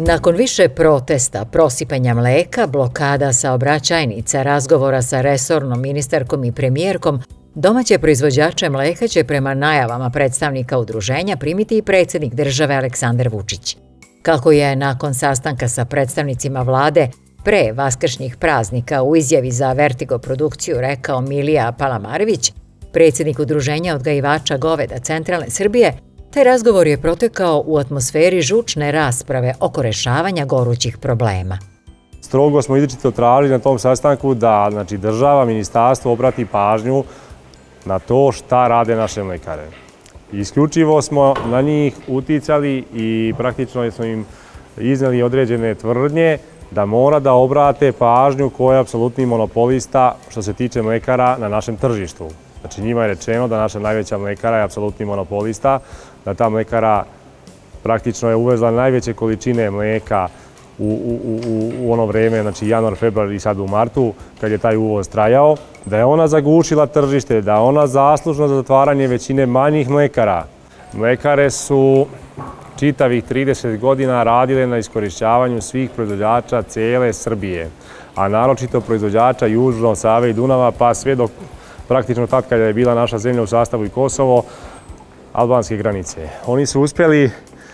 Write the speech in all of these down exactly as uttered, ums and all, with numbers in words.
Nakon više protesta, prosipanja mleka, blokada saobraćajnica, razgovora sa resornom ministarkom i premijerkom, domaće proizvođače mleka će prema najavama predstavnika udruženja primiti i predsjednik države Aleksandar Vučić. Kako je nakon sastanka sa predstavnicima vlade pre vaskršnjih praznika u izjavi za Vertigo produkciju rekao Milija Palamarević, predsjednik udruženja odgajivača goveda centralne Srbije, taj razgovor je protekao u atmosferi žučne rasprave oko rešavanja gorućih problema. Strogo smo izričito tražili na tom sastanku da znači, država, ministarstvo obrati pažnju na to šta rade naše mlekare. Isključivo smo na njih uticali i praktično smo im izneli određene tvrdnje da mora da obrate pažnju ko je apsolutni monopolista što se tiče mlekara na našem tržištu. Znači njima je rečeno da naša najveća mlekara je apsolutni monopolista, da ta mlekara praktično je uvezla najveće količine mleka u, u, u, u ono vreme, znači januar, februar i sad u martu, kad je taj uvoz trajao, da je ona zagušila tržište, da je ona zaslužna za zatvaranje većine manjih mlekara. Mlekare su čitavih trideset godina radile na iskorišćavanju svih proizvođača cele Srbije, a naročito proizvođača južno Save i Dunava, pa sve dok praktično tad kada je bila naša zemlja u sastavu i Kosovo, albanske granice. Oni su uspjeli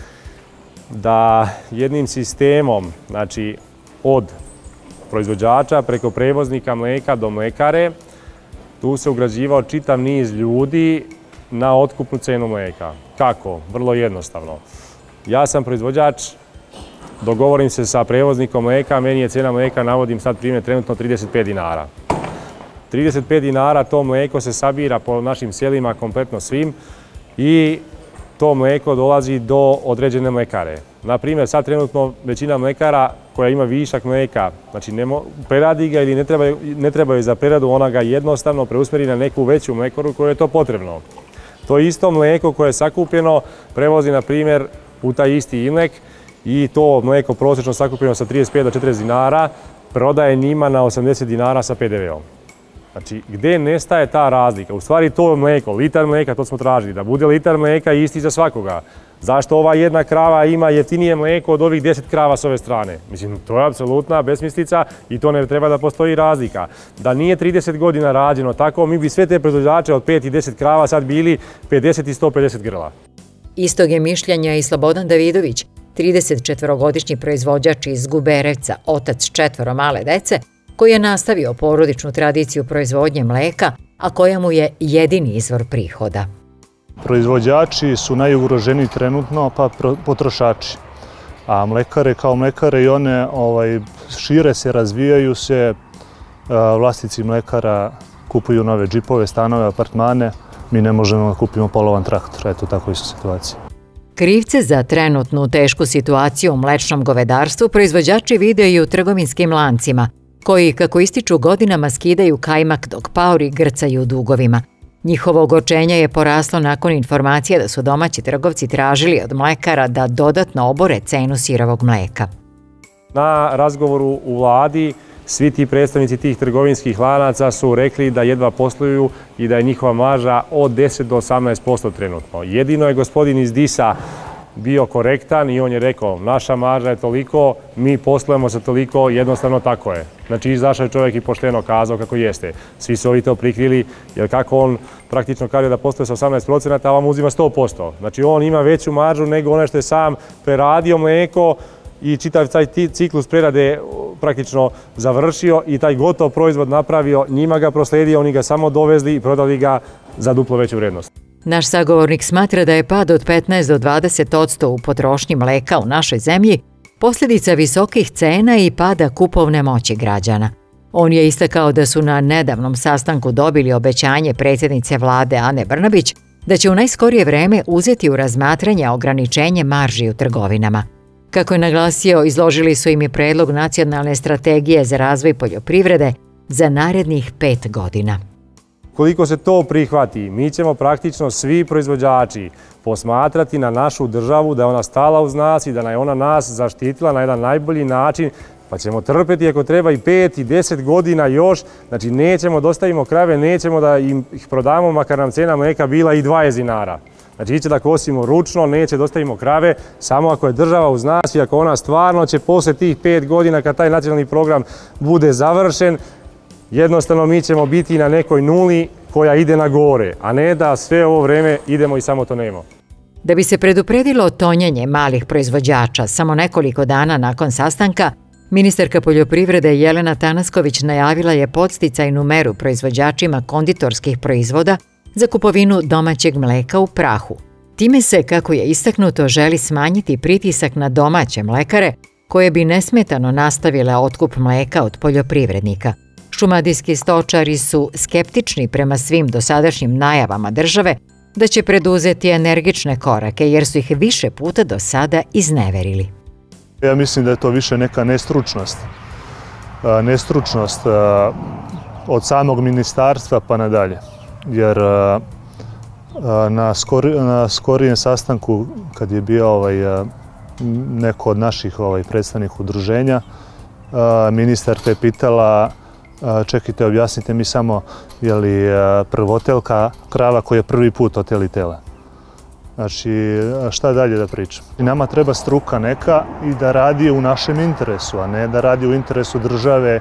da jednim sistemom, znači od proizvođača preko prevoznika mleka do mlekare, tu se ugrađivao čitav niz ljudi na otkupnu cenu mleka. Kako? Vrlo jednostavno. Ja sam proizvođač, dogovorim se sa prevoznikom mleka, meni je cena mleka, navodim sad primjer, trenutno trideset pet dinara. trideset pet dinara to mleko se sabira po našim selima kompletno svim i to mleko dolazi do određene mlekare. Naprimjer, sad trenutno većina mlekara koja ima višak mleka, znači preradi ga ili ne treba, ne treba za preradu, ona ga jednostavno preusmeri na neku veću mlekaru koju je to potrebno. To isto mleko koje je sakupljeno prevozi, na primjer, u taj isti Imlek i to mleko prosječno sakupljeno sa trideset pet do četrdeset dinara prodaje njima na osamdeset dinara sa pe de veom. Znači, gde nestaje ta razlika? U stvari to mleko, litar mleka, to smo tražili, da bude litar mleka isti za svakoga. Zašto ova jedna krava ima jeftinije mleko od ovih deset krava s ove strane? Mislim, to je apsolutna besmislica i to ne treba da postoji razlika. Da nije trideset godina rađeno tako, mi bi sve te proizvođače od pet i deset krava sad bili pedeset i sto pedeset grla. Istog je mišljenja i Slobodan Davidović, tridesetčetvorogodišnji proizvođač iz Guberevca, otac četvoro male dece, koji je nastavio porodičnu tradiciju proizvodnje mleka, a koja mu je jedini izvor prihoda. Proizvođači su najugroženiji trenutno, pa potrošači. A mlekare kao mlekare i one ovaj, šire se, razvijaju se, vlasnici mlekara kupuju nove džipove, stanove, apartmane, mi ne možemo da kupimo polovan traktor, eto tako je situacija. Krivce za trenutnu tešku situaciju u mlečnom govedarstvu proizvođači vide i u trgovinskim lancima, koji, kako ističu godinama, skidaju kajmak dok paori grcaju u dugovima. Njihovo ogorčenje je poraslo nakon informacije da su domaći trgovci tražili od mlekara da dodatno obore cenu sirovog mleka. Na razgovoru u vladi svi ti predstavnici tih trgovinskih lanaca su rekli da jedva posluju i da je njihova marža od deset do osamnaest posto trenutno. Jedino je gospodin iz Disa bio korektan i on je rekao naša marža je toliko, mi poslujemo sa toliko, jednostavno tako je. Znači izašao je čovjek i pošteno kazao kako jeste. Svi su ovi to prikrili jer kako on praktično kaže da posluje sa osamnaest procenata, a vam uzima sto posto. Znači on ima veću maržu nego ono što je sam preradio mleko i čitav taj ciklus prerade praktično završio i taj gotov proizvod napravio, njima ga prosledio, oni ga samo dovezli i prodali ga za duplo veću vrednost. Naš sagovornik smatra da je pad od petnaest do dvadeset posto u potrošnji mleka u našoj zemlji posljedica visokih cena i pada kupovne moći građana. On je istakao da su na nedavnom sastanku dobili obećanje predsjednice vlade Ane Brnabić da će u najskorije vreme uzeti u razmatranje ograničenje marži u trgovinama. Kako je naglasio, izložili su im i predlog nacionalne strategije za razvoj poljoprivrede za narednih pet godina. Koliko se to prihvati, mi ćemo praktično svi proizvođači posmatrati na našu državu da je ona stala uz nas i da je ona nas zaštitila na jedan najbolji način, pa ćemo trpeti ako treba i pet i deset godina još, znači nećemo da ostavimo krave, nećemo da ih prodamo makar nam cena mleka bila i dvadeset dinara. Znači, iće da kosimo ručno, neće da ostavimo krave, samo ako je država uz nas i ako ona stvarno će posle tih pet godina, kad taj nacionalni program bude završen, jednostavno mi ćemo biti na nekoj nuli koja ide na gore, a ne da sve ovo vreme idemo i samo to nemo. Da bi se predupredilo tonjenje malih proizvođača, samo nekoliko dana nakon sastanka, ministarka poljoprivrede Jelena Tanasković najavila je podsticajnu meru proizvođačima konditorskih proizvoda za kupovinu domaćeg mleka u prahu. Time se, kako je istaknuto, želi smanjiti pritisak na domaće mlekare koje bi nesmetano nastavile otkup mleka od poljoprivrednika. Šumadijski stočari su skeptični prema svim dosadašnjim najavama države da će preduzeti energične korake jer su ih više puta do sada izneverili. Ja mislim da je to više neka nestručnost. Nestručnost od samog ministarstva pa nadalje. Jer na skorijem sastanku kad je bio neko od naših predstavnih udruženja, ministarka je pitala: čekajte, objasnite mi samo, je li prvotelka krava koja je prvi put oteli tele? Znači, šta dalje da pričam? Nama treba struka neka i da radi u našem interesu, a ne da radi u interesu države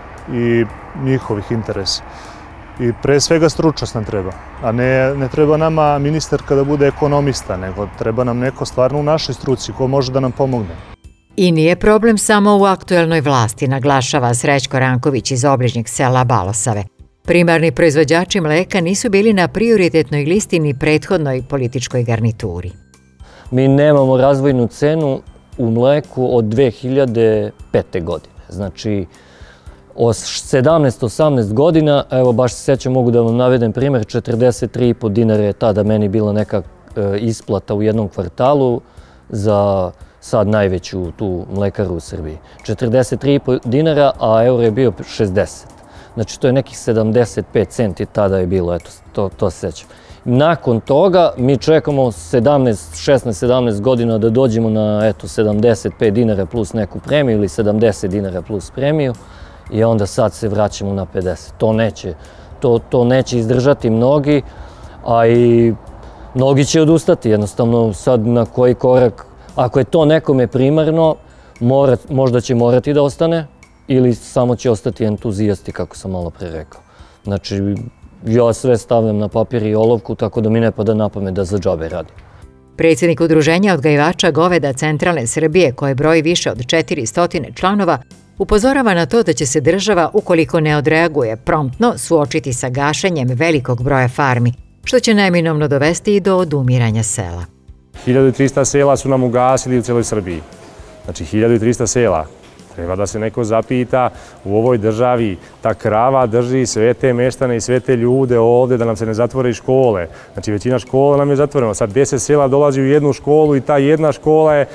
i njihovih interesa. I pre svega stručnost nam treba, a ne, ne treba nama ministarka da bude ekonomista, nego treba nam neko stvarno u našoj struci ko može da nam pomogne. I nije problem samo u aktuelnoj vlasti, naglašava Srećko Ranković iz obližnjeg sela Balosave. Primarni proizvođači mleka nisu bili na prioritetnoj listi ni prethodnoj političkoj garnituri. Mi nemamo razvojnu cenu u mleku od dve hiljade pete. godine. Znači, od sedamnaest osamnaest godina, evo baš se sjećam, mogu da vam navedem primjer, četrdeset tri i po dinara je tada meni bila neka isplata u jednom kvartalu za sad najveću tu mlekaru u Srbiji. četrdeset tri i po dinara, a euro je bio šezdeset. Znači, to je nekih sedamdeset pet centi tada je bilo, eto, to, to se sjećam. Nakon toga mi čekamo sedamnaest, šesnaest, sedamnaest godina da dođemo na, eto, sedamdeset pet dinara plus neku premiju ili sedamdeset dinara plus premiju i onda sad se vraćamo na pedeset. To neće, to, to neće izdržati mnogi, a i mnogi će odustati. Jednostavno, sad na koji korak, ako je to nekome primarno, mora, možda će morati da ostane, ili samo će ostati entuzijasti, kako sam malo pre rekao. Znači, ja sve stavljam na papir i olovku, tako da mi ne pada na pamet da za džabe radim. Predsjednik Udruženja odgajivača goveda Centralne Srbije, koje broji više od četiristo članova, upozorava na to da će se država, ukoliko ne odreaguje promptno, suočiti sa gašenjem velikog broja farmi, što će neminovno dovesti i do odumiranja sela. hiljadu trista sela su nam ugasili u celoj Srbiji. Znači, hiljadu trista sela. Treba da se neko zapita, u ovoj državi ta krava drži sve te meštane i sve te ljude ovde da nam se ne zatvore i škole. Znači, većina škola nam je zatvorena. Sad deset sela dolazi u jednu školu i ta jedna škola je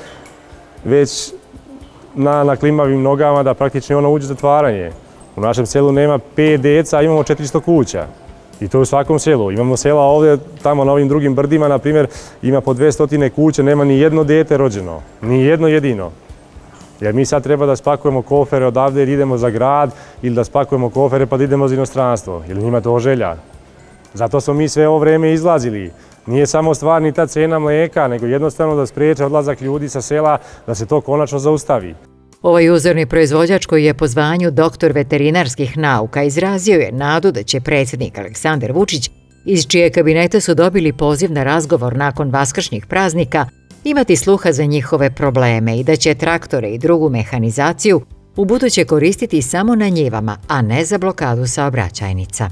već na, na klimavim nogama da praktično ona uđe u zatvaranje. U našem selu nema pet deca, a imamo četiristo kuća. I to u svakom selu. Imamo sela ovde, tamo na ovim drugim brdima, na primjer, ima po dvesta kuća, nema ni jedno dete rođeno. Ni jedno jedino. Jer mi sad treba da spakujemo kofere odavde jer idemo za grad ili da spakujemo kofere pa da idemo za inostranstvo. Jer njima to želja. Zato smo mi sve ovo vreme izlazili. Nije samo stvar ni ta cena mleka, nego jednostavno da spriječe odlazak ljudi sa sela, da se to konačno zaustavi. Ovaj uzorni proizvođač, koji je po zvanju doktor veterinarskih nauka, izrazio je nadu da će predsjednik Aleksandar Vučić, iz čije kabineta su dobili poziv na razgovor nakon vaskršnjih praznika, imati sluha za njihove probleme i da će traktore i drugu mehanizaciju ubuduće koristiti samo na njivama, a ne za blokadu saobraćajnica.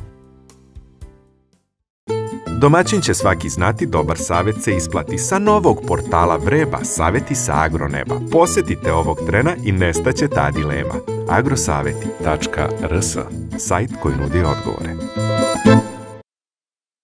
Domaćin će svaki znati, dobar savjet se isplati. Sa novog portala Vreba, savjeti sa agroneba. Posjetite ovog trena i nestaće ta dilema. agrosaveti tačka rs, sajt koji nudi odgovore.